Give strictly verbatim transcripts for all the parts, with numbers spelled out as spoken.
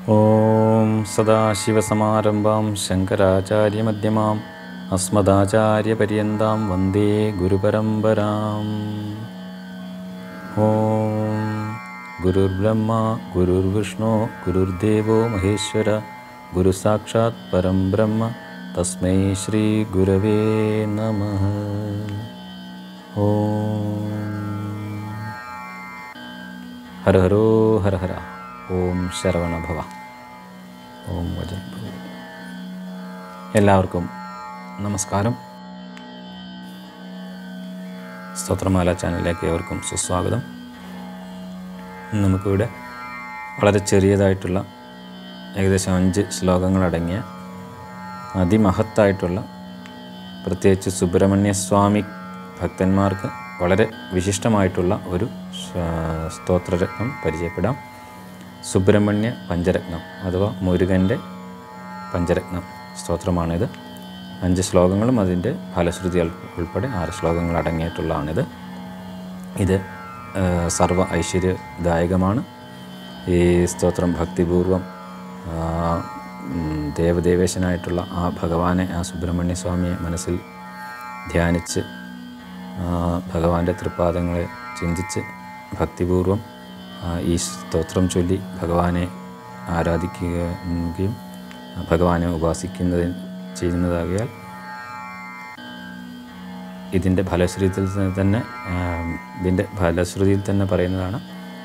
ഓം സദാശിവസമാരംഭാം ശങ്കരാചാര്യമധ്യമാം അസ്മദാചാര്യപര്യന്താം വന്ദേ ഗുരുപരമ്പരാം. ഓം ഗുരുർബ്രഹ്മ ഗുരുർവിഷ്ണു ഗുരുർദേവോ മഹേശ്വര ഗുരുസാക്ഷാത് പരം ബ്രഹ്മ തസ്മൈ ശ്രീ ഗുരവേ നമഃ. ഓം ഹര ഹരോ ഹര ഹര. ഓം ശരവണഭവ. ഓം വചന. എല്ലാവർക്കും നമസ്കാരം. സ്തോത്രമാല ചാനലിലേക്ക് ഏവർക്കും സുസ്വാഗതം. നമുക്കിവിടെ വളരെ ചെറിയതായിട്ടുള്ള ഏകദേശം അഞ്ച് ശ്ലോകങ്ങളടങ്ങിയ അതിമഹത്തായിട്ടുള്ള, പ്രത്യേകിച്ച് സുബ്രഹ്മണ്യസ്വാമി ഭക്തന്മാർക്ക് വളരെ വിശിഷ്ടമായിട്ടുള്ള ഒരു സ്തോത്രരത്നം പരിചയപ്പെടാം. സുബ്രഹ്മണ്യ പഞ്ചരത്നം അഥവാ മുരുകൻ്റെ പഞ്ചരത്നം സ്തോത്രമാണിത്. അഞ്ച് ശ്ലോകങ്ങളും അതിൻ്റെ ഫലശ്രുതി ഉൾപ്പെടെ ആറ് ശ്ലോകങ്ങൾ അടങ്ങിയിട്ടുള്ളതാണിത്. ഇത് സർവ ഐശ്വര്യദായകമാണ്. ഈ സ്തോത്രം ഭക്തിപൂർവം ദേവദേവേശനായിട്ടുള്ള ആ ഭഗവാനെ, ആ സുബ്രഹ്മണ്യ സ്വാമിയെ മനസ്സിൽ ധ്യാനിച്ച് ഭഗവാന്റെ തൃപ്പാദങ്ങളെ ചിന്തിച്ച് ഭക്തിപൂർവം ഈ സ്തോത്രം ചൊല്ലി ഭഗവാനെ ആരാധിക്കുകയും ഭഗവാനെ ഉപാസിക്കുന്നതിന് ചെയ്യുന്നതാകിയാൽ ഇതിൻ്റെ ഫലശ്രുതിയിൽ തന്നെ ഇതിൻ്റെ ഫലശ്രുതിയിൽ തന്നെ പറയുന്നതാണ്,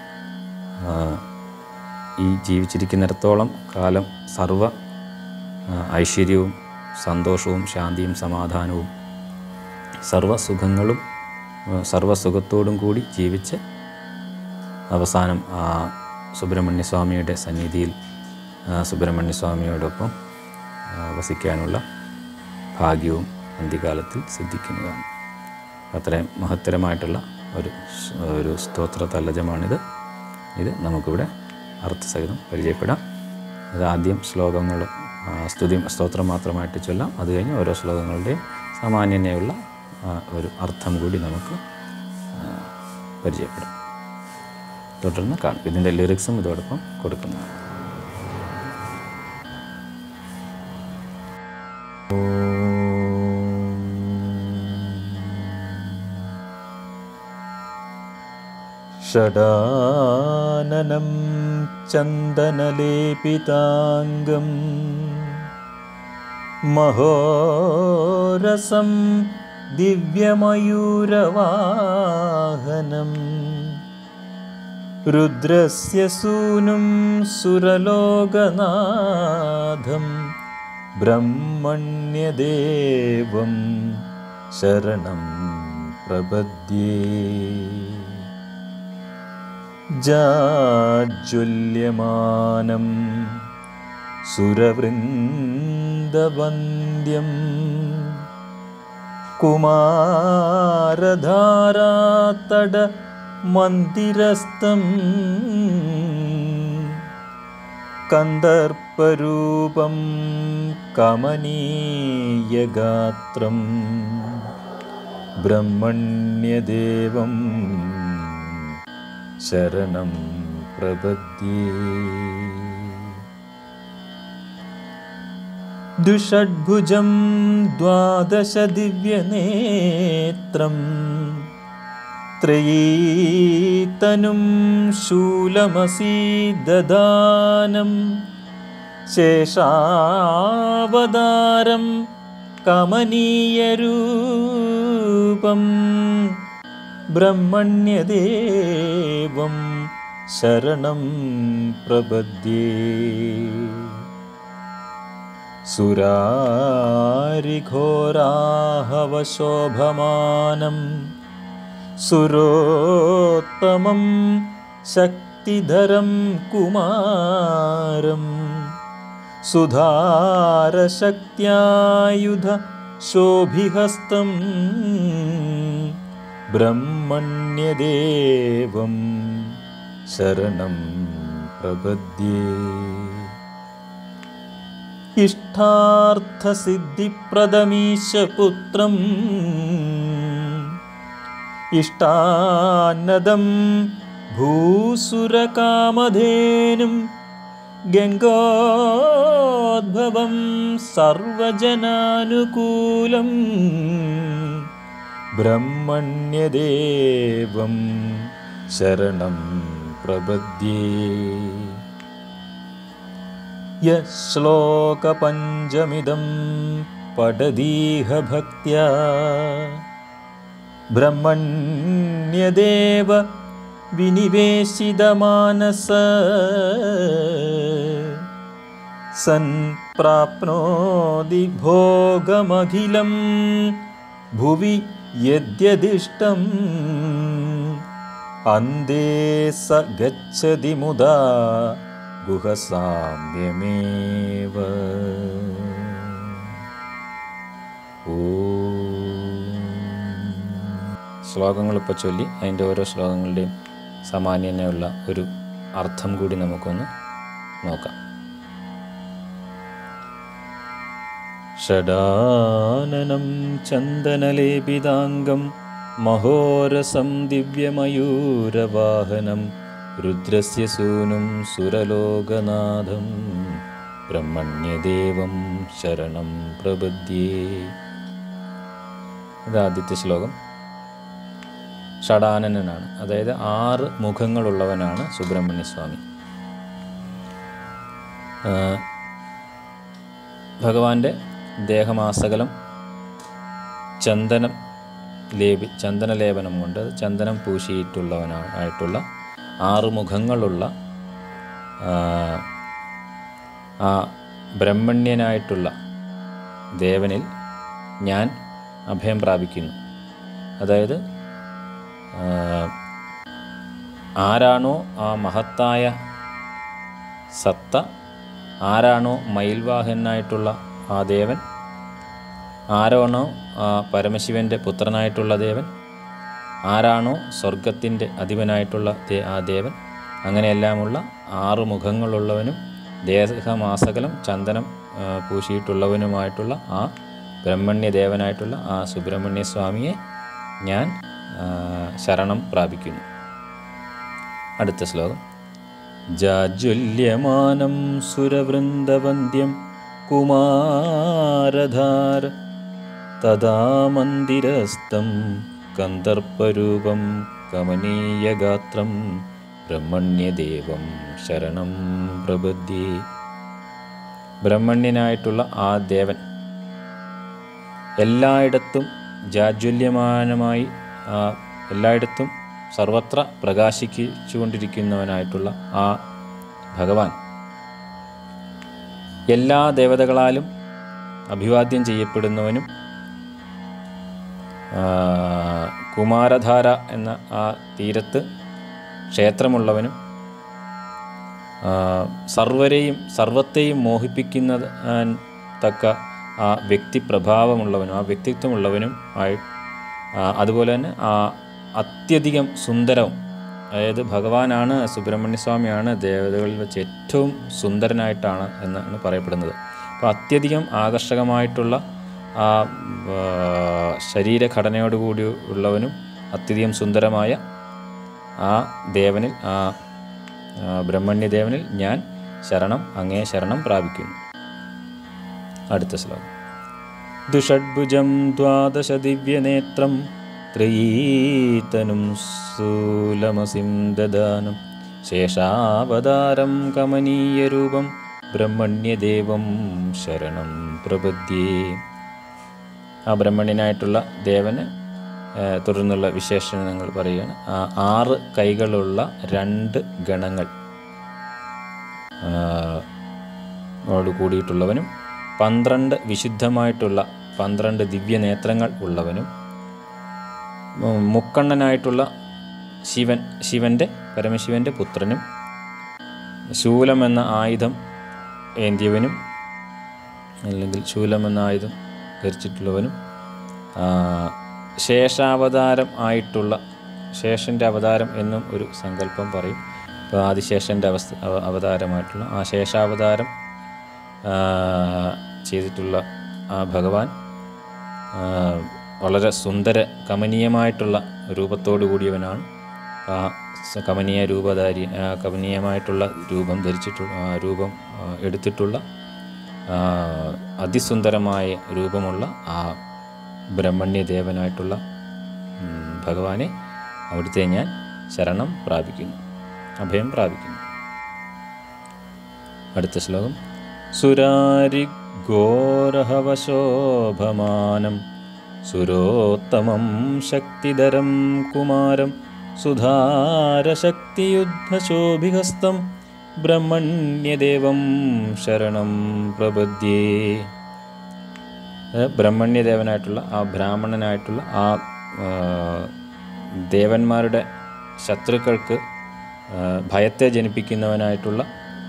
ഈ ജീവിച്ചിരിക്കുന്നിടത്തോളം കാലം സർവ ഐശ്വര്യവും സന്തോഷവും ശാന്തിയും സമാധാനവും സർവസുഖങ്ങളും സർവസുഖത്തോടും കൂടി ജീവിച്ച് അവസാനം ആ സുബ്രഹ്മണ്യസ്വാമിയുടെ സന്നിധിയിൽ സുബ്രഹ്മണ്യസ്വാമിയോടൊപ്പം വസിക്കാനുള്ള ഭാഗ്യവും അന്ത്യകാലത്തിൽ സിദ്ധിക്കുന്നതാണ്. അത്രയും മഹത്തരമായിട്ടുള്ള ഒരു ഒരു സ്തോത്ര തല്ലജമാണിത്. ഇത് നമുക്കിവിടെ അർത്ഥസഹിതം പരിചയപ്പെടാം. അത് ആദ്യം ശ്ലോകങ്ങൾ സ്തുതി സ്തോത്രം മാത്രമായിട്ട് ചൊല്ലാം. അത് കഴിഞ്ഞ് ഓരോ ശ്ലോകങ്ങളുടെയും സാമാന്യനെയുള്ള ഒരു അർത്ഥം കൂടി നമുക്ക് പരിചയപ്പെടാം. തുടർന്ന് കാണും. ഇതിൻ്റെ ലിറിക്സും ഇതോടൊപ്പം കൊടുക്കുന്നതാണ്. ഷഡാനനം ചന്ദനലേപിതാംഗം മഹോരസം ദിവ്യമയൂരവാഹനം രുദ്രസ്യ സൂനും സുരലോകനാഥം ബ്രഹ്മണ്യദേവം ശരണം പ്രപദ്യേ. ജാജ്വല്യമാനം സുരവൃന്ദവന്ദ്യം കുമാരധാരാതട മന്ദിരസ്ഥം കന്ദർപ്പരൂപം കമനീയഗാത്രം ബ്രഹ്മണ്യദേവം ശരണം പ്രപദ്യേ. ദുഷഡ്ഭുജം ദ്വാദശ ദിവ്യനേത്രം ത്രയീതനും ശൂലമസീദദാനം ശേഷാവതാരം കമനീയരൂപം ബ്രഹ്മണ്യദേവം ശരണം പ്രപദ്യേ. സുരാരിഘോരാഹവശോഭമാനം സുരോത്തമം ശക്തിധരം കുമാരം സുധാരശക്ത്യായുധ ശോഭിഹസ്തം ബ്രഹ്മണ്യദേവം ശരണം പ്രപദ്യേ. ഇഷ്ടാർത്ഥസിദ്ധിപ്രദമീശപുത്രം ഇഷ്ടാന്നദം ഭൂസുരകാമധേനും ഗംഗോദ്ഭവം സർവജനാനുകൂലം ബ്രഹ്മണ്യദേവം ശരണം പ്രപദ്യേ. യശ്ലോകപഞ്ചമിദം പഠതീഹ ഭക്ത്യാ ബ്രഹ്മണ്യദേവ വിനിവേശിതമാനസ സൻ പ്രാപ്നോതി ഭോഗമഖിലം ഭുവി യദ്യദിഷ്ടം അന്തേ സ ഗച്ഛതി മുദാ ഗുഹസാമ്യമേവ. ശ്ലോകങ്ങൾ ഇപ്പോൾ ചൊല്ലി അതിൻ്റെ ഓരോ ശ്ലോകങ്ങളുടെയും സമാന്യതയുള്ള ഒരു അർത്ഥം കൂടി നമുക്കൊന്ന് നോക്കാം. ഷഡാനനം ചന്ദനലേപിതാംഗം മഹോരസം ദിവ്യമയൂരവാഹനം രുദ്രസ്യ സൂനും സുരലോകനാഥം ബ്രഹ്മണ്യദേവം ശരണം പ്രപദ്യേ. ഇത് ആദ്യത്തെ ശ്ലോകം. ഷഡാനനാണ്, അതായത് ആറ് മുഖങ്ങളുള്ളവനാണ് സുബ്രഹ്മണ്യസ്വാമി. ഭഗവാന്റെ ദേഹമാസകലം ചന്ദനം ലേപി ചന്ദനലേപനം കൊണ്ട് ചന്ദനം പൂശിയിട്ടുള്ളവനാണ് ആയിട്ടുള്ള ആറ് മുഖങ്ങളുള്ള ആ ബ്രഹ്മണ്യനായിട്ടുള്ള ദേവനിൽ ഞാൻ അഭയം പ്രാപിക്കുന്നു. അതായത് ആരാണോ ആ മഹത്തായ സത്ത, ആരാണോ മയിൽവാഹനായിട്ടുള്ള ആ ദേവൻ, ആരാണോ ആ പരമശിവൻ്റെ പുത്രനായിട്ടുള്ള ദേവൻ, ആരാണോ സ്വർഗത്തിൻ്റെ അധിപനായിട്ടുള്ള ആ ദേവൻ, അങ്ങനെയെല്ലാമുള്ള ആറ് മുഖങ്ങളുള്ളവനും ദേഹമാസകലം ചന്ദനം പൂശിയിട്ടുള്ളവനുമായിട്ടുള്ള ആ ബ്രഹ്മണ്യദേവനായിട്ടുള്ള ആ സുബ്രഹ്മണ്യസ്വാമിയെ ഞാൻ ശരണം പ്രാപിക്കുന്നു. അടുത്ത ശ്ലോകം. ജാജ്വല്യമാനം സുരവൃന്ദവന്ദ്യം കുമാരധാര തദാ മന്ദിരസ്ഥം കന്ദർപ്പരൂപം കമനീയഗാത്രം ബ്രഹ്മണ്യദേവം ശരണം പ്രപദ്യേ. ബ്രഹ്മണ്യനായിട്ടുള്ള ആ ദേവൻ എല്ലായിടത്തും ജാജ്വല്യമാനമായി എല്ലായിടത്തും സർവത്ര പ്രകാശിച്ചുകൊണ്ടിരിക്കുന്നവനായിട്ടുള്ള ആ ഭഗവാൻ എല്ലാ ദേവതകളാലും അഭിവാദ്യം ചെയ്യപ്പെടുന്നവനും കുമാരധാര എന്ന ആ തീരത്ത് ക്ഷേത്രമുള്ളവനും സർവരെയും സർവത്തെയും മോഹിപ്പിക്കുന്ന തക്ക ആ വ്യക്തിപ്രഭാവമുള്ളവനും ആ വ്യക്തിത്വമുള്ളവനും ആയി, അതുപോലെ തന്നെ ആ അത്യധികം സുന്ദരവും, അതായത് ഭഗവാനാണ് സുബ്രഹ്മണ്യസ്വാമിയാണ് ദേവതകളിൽ വെച്ച് ഏറ്റവും സുന്ദരനായിട്ടാണ് എന്നാണ് പറയപ്പെടുന്നത്. അപ്പോൾ അത്യധികം ആകർഷകമായിട്ടുള്ള ആ ശരീരഘടനയോടുകൂടി ഉള്ളവനും അത്യധികം സുന്ദരമായ ആ ദേവനിൽ ആ ബ്രഹ്മണ്യദേവനിൽ ഞാൻ ശരണം അങ്ങേ ശരണം പ്രാപിക്കുന്നു. അടുത്ത ശ്ലോകം. ദുഷഡ്ഭുജം ദ്വാദശ ദിവ്യനേത്രം ത്രയീതനും സ്ഥൂലമസിം ദദാനം ശേഷാവതാരം കമനീയരൂപം ബ്രഹ്മണ്യദേവം ശരണം പ്രപദ്യേ. ആ ബ്രഹ്മണ്യനായിട്ടുള്ള ദേവന് തുടർന്നുള്ള വിശേഷണങ്ങൾ പറയുകയാണ്. ആ ആറ് കൈകളുള്ള രണ്ട് ഗണങ്ങൾ ഓട് കൂടിയിട്ടുള്ളവനും പന്ത്രണ്ട് വിശുദ്ധമായിട്ടുള്ള പന്ത്രണ്ട് ദിവ്യനേത്രങ്ങൾ ഉള്ളവനും മുക്കണ്ണനായിട്ടുള്ള ശിവൻ ശിവൻ്റെ പരമശിവൻ്റെ പുത്രനും ശൂലം എന്ന ആയുധം ഏന്തിയവനും അല്ലെങ്കിൽ ശൂലം എന്ന ആയുധം ധരിച്ചിട്ടുള്ളവനും ശേഷാവതാരം ആയിട്ടുള്ള ശേഷൻ്റെ അവതാരം എന്നും ഒരു സങ്കല്പം പറയും. അപ്പോൾ ആദിശേഷൻ്റെ അവസ്ഥ അവതാരമായിട്ടുള്ള ആ ശേഷാവതാരം ചെയ്തിട്ടുള്ള ആ ഭഗവാൻ വളരെ സുന്ദര കമനീയമായിട്ടുള്ള രൂപത്തോടു കൂടിയവനാണ്. ആ കമനീയ രൂപധാരി കമനീയമായിട്ടുള്ള രൂപം ധരിച്ചിട്ടുള്ള രൂപം എടുത്തിട്ടുള്ള അതിസുന്ദരമായ രൂപമുള്ള ആ ബ്രഹ്മണ്യദേവനായിട്ടുള്ള ഭഗവാനെ അവിടുത്തെ ഞാൻ ശരണം പ്രാപിക്കുന്നു, അഭയം പ്രാപിക്കുന്നു. അടുത്ത ശ്ലോകം. സുരാരി ഘോരഹവശോഭമാനം സുരോത്തമം ശക്തിധരം കുമാരം സുധാരശക്തിയുദ്ധശോഭിഹസ്തം ബ്രഹ്മണ്യദേവം ശരണം പ്രപദ്യേ. ബ്രഹ്മണ്യദേവനായിട്ടുള്ള ആ ബ്രാഹ്മണനായിട്ടുള്ള ആ ദേവന്മാരുടെ ശത്രുക്കൾക്ക് ഭയത്തെ ജനിപ്പിക്കുന്നവനായിട്ടുള്ള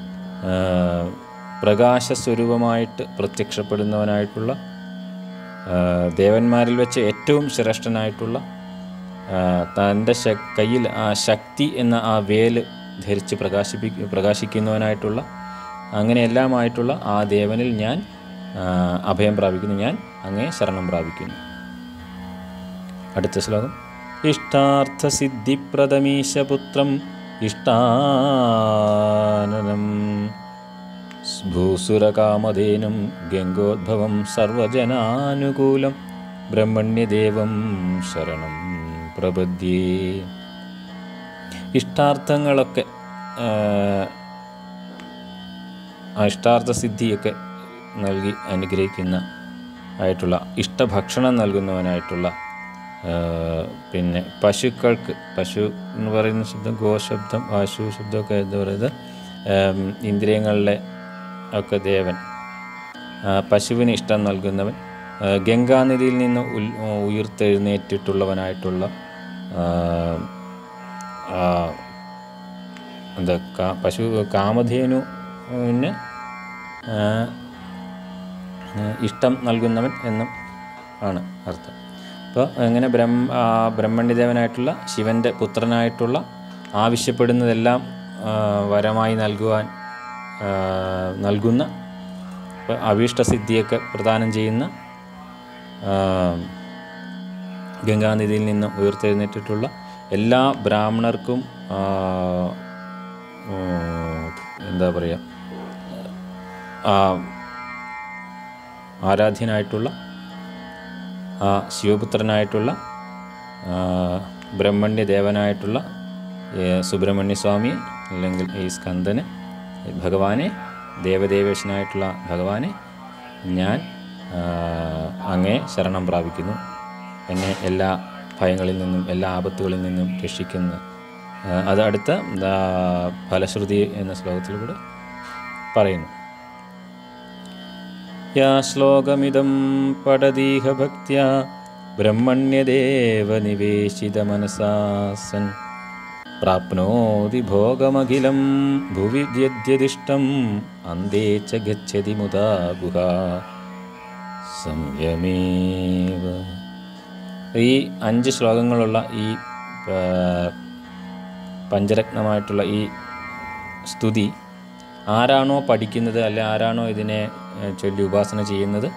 പ്രകാശസ്വരൂപമായിട്ട് പ്രത്യക്ഷപ്പെടുന്നവനായിട്ടുള്ള ദേവന്മാരിൽ വെച്ച് ഏറ്റവും ശ്രേഷ്ഠനായിട്ടുള്ള തൻ്റെ കയ്യിൽ ആ ശക്തി എന്ന ആ വേല് ധരിച്ച് പ്രകാശിപ്പി പ്രകാശിക്കുന്നവനായിട്ടുള്ള അങ്ങനെയെല്ലാമായിട്ടുള്ള ആ ദേവനിൽ ഞാൻ അഭയം പ്രാപിക്കുന്നു, ഞാൻ അങ്ങേ ശരണം പ്രാപിക്കുന്നു. അടുത്ത ശ്ലോകം. ഇഷ്ടാർത്ഥസിദ്ധിപ്രദമീശപുത്രം ഇഷ്ടാനനം ഭൂസുരകാമധേനും ഗംഗോദ്ഭവം സർവജനാനുകൂലം ബ്രഹ്മണ്യദേവം ശരണം പ്രപദ്യേ. ഇഷ്ടാർത്ഥങ്ങളൊക്കെ ആ ഇഷ്ടാർത്ഥസിദ്ധിയൊക്കെ നൽകി അനുഗ്രഹിക്കുന്ന ആയിട്ടുള്ള ഇഷ്ടഭക്ഷണം നൽകുന്നവനായിട്ടുള്ള പിന്നെ പശുക്കൾക്ക്, പശു എന്ന് പറയുന്ന ശബ്ദം ഗോശബ്ദം, പശു ശബ്ദമൊക്കെ എന്താ പറയുന്നത്, ഇന്ദ്രിയങ്ങളിലെ ഒക്കെ ദേവൻ, പശുവിന് ഇഷ്ടം നൽകുന്നവൻ, ഗംഗാനദിയിൽ നിന്ന് ഉയർത്തെഴുന്നേറ്റിട്ടുള്ളവനായിട്ടുള്ള എന്താ പശു കാമധേനുവിന് ഇഷ്ടം നൽകുന്നവൻ എന്നും ആണ് അർത്ഥം. അപ്പോൾ അങ്ങനെ ബ്രഹ്മ ബ്രഹ്മണ്യദേവനായിട്ടുള്ള ശിവൻ്റെ പുത്രനായിട്ടുള്ള ആവശ്യപ്പെടുന്നതെല്ലാം വരമായി നൽകുവാൻ നൽകുന്ന അഭീഷ്ടസിദ്ധിയൊക്കെ പ്രദാനം ചെയ്യുന്ന ഗംഗാനദിയിൽ നിന്ന് ഉയർത്തെഴുന്നേറ്റിട്ടുള്ള എല്ലാ ബ്രാഹ്മണർക്കും എന്താ പറയുക ആരാധ്യനായിട്ടുള്ള ആ ശിവപുത്രനായിട്ടുള്ള ബ്രഹ്മണ്യദേവനായിട്ടുള്ള സുബ്രഹ്മണ്യസ്വാമി അല്ലെങ്കിൽ ഈ സ്കന്ദന് ഭഗവാനെ, ദേവദേവേശനായിട്ടുള്ള ഭഗവാനെ ഞാൻ അങ്ങേ ശരണം പ്രാപിക്കുന്നു, എന്നെ എല്ലാ ഭയങ്ങളിൽ നിന്നും എല്ലാ ആപത്തുകളിൽ നിന്നും രക്ഷിക്കുന്ന. അത് അടുത്ത ഫലശ്രുതി എന്ന ശ്ലോകത്തിലൂടെ പറയുന്നു. യാ ശ്ലോകമിദം പഠതീഹ ഭക്ത്യാ ബ്രഹ്മണ്യദേവ നിവേശിതമനസാ സൻ പ്രാപ്നോതി ഭോഗമഖിലം ഭുവി യദ്യദിഷ്ടം അന്തേ ച ഗച്ഛതി മുദാ ഗുഹാ സംയമേവ. ഈ അഞ്ച് ശ്ലോകങ്ങളുള്ള ഈ പഞ്ചരത്നമായിട്ടുള്ള ഈ സ്തുതി ആരാണോ പഠിക്കുന്നത്, അല്ലെ ആരാണോ ഇതിനെ ചൊല്ലി ഉപാസന ചെയ്യുന്നത്,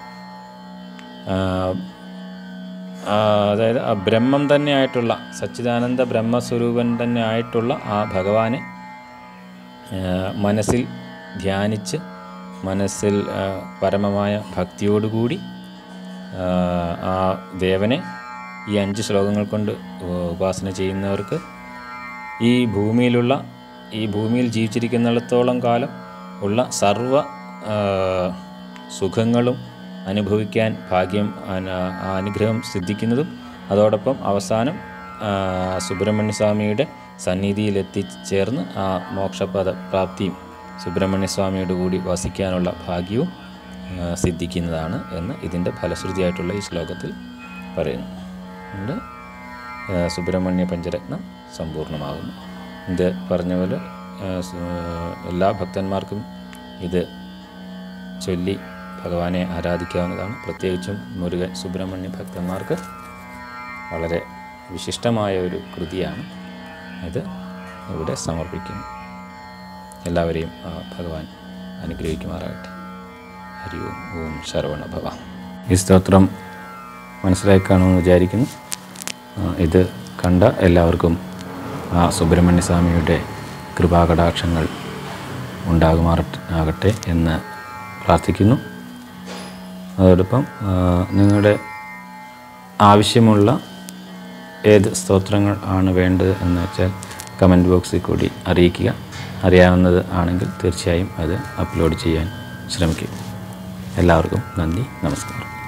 അതായത് ആ ബ്രഹ്മം തന്നെ ആയിട്ടുള്ള സച്ചിദാനന്ദ ബ്രഹ്മസ്വരൂപൻ തന്നെ ആയിട്ടുള്ള ആ ഭഗവാനെ മനസ്സിൽ ധ്യാനിച്ച് മനസ്സിൽ പരമമായ ഭക്തിയോടുകൂടി ആ ദേവനെ ഈ അഞ്ച് ശ്ലോകങ്ങൾ കൊണ്ട് ഉപാസന ചെയ്യുന്നവർക്ക് ഈ ഭൂമിയിലുള്ള ഈ ഭൂമിയിൽ ജീവിച്ചിരിക്കുന്നിടത്തോളം കാലം ഉള്ള സർവ സുഖങ്ങളും അനുഭവിക്കാൻ ഭാഗ്യം, അനുഗ്രഹം സിദ്ധിക്കുന്നതും അതോടൊപ്പം അവസാനം സുബ്രഹ്മണ്യസ്വാമിയുടെ സന്നിധിയിൽ എത്തിച്ചേർന്ന് ആ മോക്ഷപദ പ്രാപ്തിയും സുബ്രഹ്മണ്യസ്വാമിയോട് കൂടി വസിക്കാനുള്ള ഭാഗ്യവും സിദ്ധിക്കുന്നതാണ് എന്ന് ഇതിൻ്റെ ഫലശ്രുതിയായിട്ടുള്ള ഈ ശ്ലോകത്തിൽ പറയുന്നു. അതുകൊണ്ട് സുബ്രഹ്മണ്യ പഞ്ചരത്നം സമ്പൂർണ്ണമാകുന്നു. ഇത് പറഞ്ഞ പോലെ എല്ലാ ഭക്തന്മാർക്കും ഇത് ചൊല്ലി ഭഗവാനെ ആരാധിക്കാവുന്നതാണ്. പ്രത്യേകിച്ചും മുരുകൻ സുബ്രഹ്മണ്യ ഭക്തന്മാർക്ക് വളരെ വിശിഷ്ടമായ ഒരു കൃതിയാണ്. ഇത് ഇവിടെ സമർപ്പിക്കുന്നു. എല്ലാവരെയും ഭഗവാൻ അനുഗ്രഹിക്കുമാറാകട്ടെ. ഹരി ഓം. ഓം ശരവണ ഭവ. ഈ സ്തോത്രം മനസ്സിലായി കാണുമെന്ന് വിചാരിക്കുന്നു. ഇത് കണ്ട എല്ലാവർക്കും ആ സുബ്രഹ്മണ്യ സ്വാമിയുടെ കൃപാകടാക്ഷങ്ങൾ ഉണ്ടാകുമാറാകട്ടെ എന്ന് പ്രാർത്ഥിക്കുന്നു. അതോടൊപ്പം നിങ്ങളുടെ ആവശ്യമുള്ള ഏത് സ്തോത്രങ്ങൾ ആണ് വേണ്ടത് എന്ന് വെച്ചാൽ കമൻറ്റ് ബോക്സിൽ കൂടി അറിയിക്കുക. അറിയാവുന്നത് ആണെങ്കിൽ തീർച്ചയായും അത് അപ്ലോഡ് ചെയ്യാൻ ശ്രമിക്കുക. എല്ലാവർക്കും നന്ദി, നമസ്കാരം.